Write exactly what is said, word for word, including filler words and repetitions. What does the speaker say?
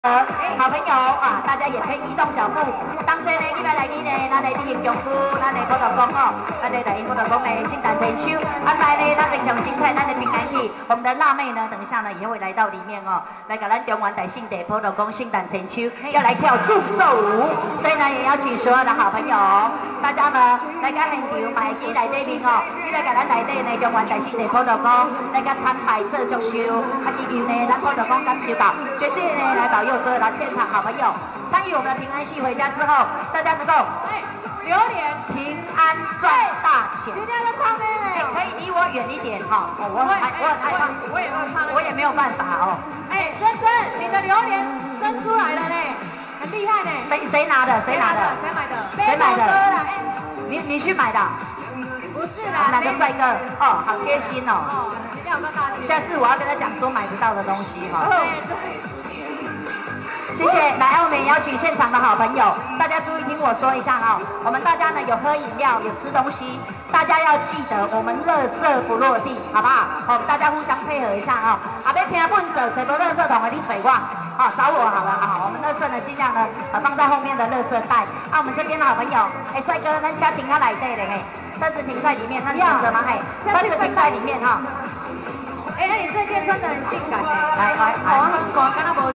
呃，好朋友啊，大家也可以移动脚步。当天呢，你要来去呢，咱的地形中区，咱的普陀宫哦，咱的大英普陀宫的圣诞节秋，安排呢，咱非常精彩，咱的平安曲。我们的辣妹呢，等一下呢也会来到里面哦，来给咱中原大圣地普陀宫圣诞节秋，要来跳祝寿舞，所以呢也邀请所有的好朋友，大家呢来到现场，买去来这边哦，你来给咱内底呢中原大圣地普陀宫来个参拜做祝寿，啊，祈求呢咱普陀宫感受到，绝对呢来保佑。所有的现场好朋友参与我们的平安戏，回家之后，大家能够榴莲平安赚大钱。今天在旁边呢，可以离我远一点哈。哦，我很害，我很害怕，我也会怕，我也没有办法哦。哎，珍珍，你的榴莲生出来了呢，很厉害呢。谁谁拿的？谁拿的？谁买的？谁买的？你你去买的？不是啦，哪个帅哥？哦，好贴心哦。哦，今天有个大下次我要跟他讲说买不到的东西哈。谢谢，来，我们也邀请现场的好朋友，大家注意听我说一下哈、哦。我们大家呢有喝饮料，有吃东西，大家要记得我们垃圾不落地，好不好？好、哦，大家互相配合一下啊、哦。啊，别听本色，找不垃圾桶的你水我，好、哦、找我好了好，我们垃圾呢尽量呢呃放在后面的垃圾袋。啊，我们这边的好朋友，哎，帅哥，咱车停下来对的嘿，车子停在里面，那你停着吗？嘿，车子停在里面哈。哎、哦，那你这件穿的很性感哎，来来来，我很广，跟他无。